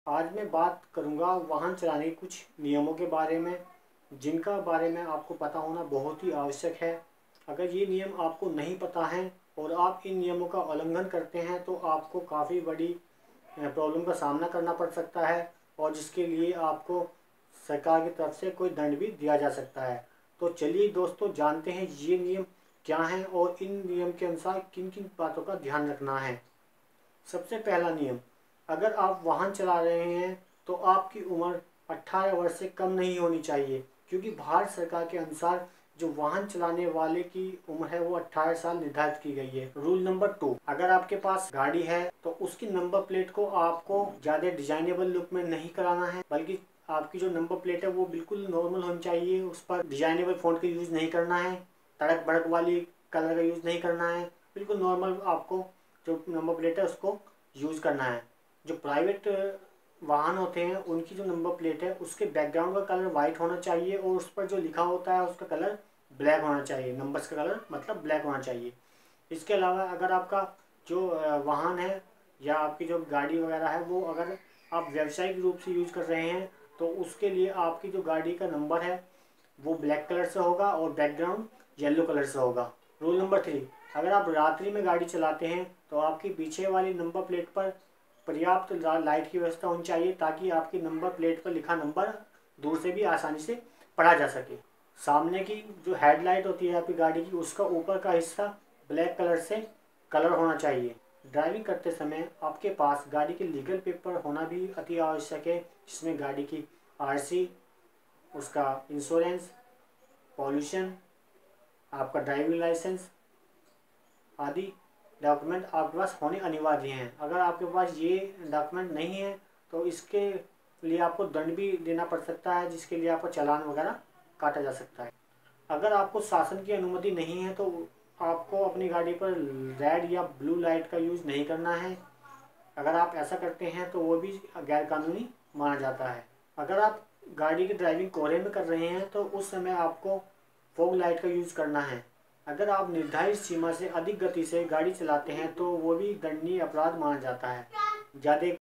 आज मैं बात करूंगा वाहन चलाने के कुछ नियमों के बारे में, जिनका बारे में आपको पता होना बहुत ही आवश्यक है। अगर ये नियम आपको नहीं पता है और आप इन नियमों का उल्लंघन करते हैं तो आपको काफ़ी बड़ी प्रॉब्लम का सामना करना पड़ सकता है और जिसके लिए आपको सरकार की तरफ से कोई दंड भी दिया जा सकता है। तो चलिए दोस्तों, जानते हैं ये नियम क्या हैं और इन नियम के अनुसार किन किन बातों का ध्यान रखना है। सबसे पहला नियम, अगर आप वाहन चला रहे हैं तो आपकी उम्र 18 वर्ष से कम नहीं होनी चाहिए, क्योंकि भारत सरकार के अनुसार जो वाहन चलाने वाले की उम्र है वो 18 साल निर्धारित की गई है। रूल नंबर 2, अगर आपके पास गाड़ी है तो उसकी नंबर प्लेट को आपको ज़्यादा डिजाइनेबल लुक में नहीं कराना है, बल्कि आपकी जो नंबर प्लेट है वो बिल्कुल नॉर्मल होनी चाहिए। उस पर डिजाइनेबल फॉन्ट का यूज़ नहीं करना है, तड़क भड़क वाली कलर का यूज़ नहीं करना है। बिल्कुल नॉर्मल आपको जो नंबर प्लेट है उसको यूज़ करना है। जो प्राइवेट वाहन होते हैं उनकी जो नंबर प्लेट है उसके बैकग्राउंड का कलर वाइट होना चाहिए और उस पर जो लिखा होता है उसका कलर ब्लैक होना चाहिए। नंबर्स का कलर मतलब ब्लैक होना चाहिए। इसके अलावा अगर आपका जो वाहन है या आपकी जो गाड़ी वगैरह है वो अगर आप व्यावसायिक रूप से यूज़ कर रहे हैं तो उसके लिए आपकी जो गाड़ी का नंबर है वो ब्लैक कलर से होगा और बैकग्राउंड येलो कलर से होगा। रूल नंबर 3, अगर आप रात्रि में गाड़ी चलाते हैं तो आपकी पीछे वाली नंबर प्लेट पर पर्याप्त लाइट की व्यवस्था होनी चाहिए, ताकि आपकी नंबर प्लेट पर लिखा नंबर दूर से भी आसानी से पढ़ा जा सके। सामने की जो हेडलाइट होती है आपकी गाड़ी की, उसका ऊपर का हिस्सा ब्लैक कलर से कलर होना चाहिए। ड्राइविंग करते समय आपके पास गाड़ी के लीगल पेपर होना भी अति आवश्यक है, जिसमें गाड़ी की आरसी, उसका इंश्योरेंस, पॉल्यूशन, आपका ड्राइविंग लाइसेंस आदि डॉक्यूमेंट आपके पास होने अनिवार्य हैं। अगर आपके पास ये डॉक्यूमेंट नहीं है तो इसके लिए आपको दंड भी देना पड़ सकता है, जिसके लिए आपको चालान वगैरह काटा जा सकता है। अगर आपको शासन की अनुमति नहीं है तो आपको अपनी गाड़ी पर रेड या ब्लू लाइट का यूज़ नहीं करना है। अगर आप ऐसा करते हैं तो वो भी गैर कानूनी माना जाता है। अगर आप गाड़ी की ड्राइविंग कोहरे में कर रहे हैं तो उस समय आपको फॉग लाइट का यूज़ करना है। अगर आप निर्धारित सीमा से अधिक गति से गाड़ी चलाते हैं तो वो भी दंडनीय अपराध माना जाता है। ज़्यादा